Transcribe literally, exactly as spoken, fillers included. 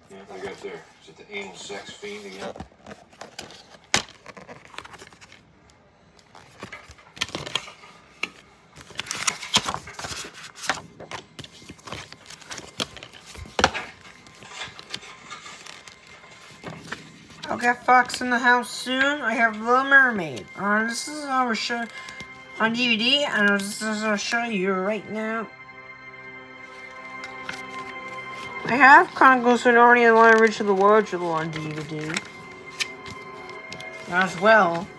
Yeah, what do you got there? Is it the anal sex fiend again? I'll get Fox in the house soon. I have Little Mermaid. Uh, this is how we're show on D V D, and this is I'll show you right now. I have Chronicles of Narnia and Lion Rich of the Wardrobe on D V D as well.